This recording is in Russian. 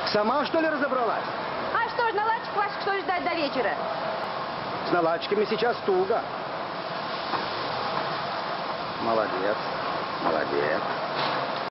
Сама, что ли, разобралась? А что ж, наладчик ваш, что ждать до вечера? С наладчиками сейчас туго. Молодец, молодец.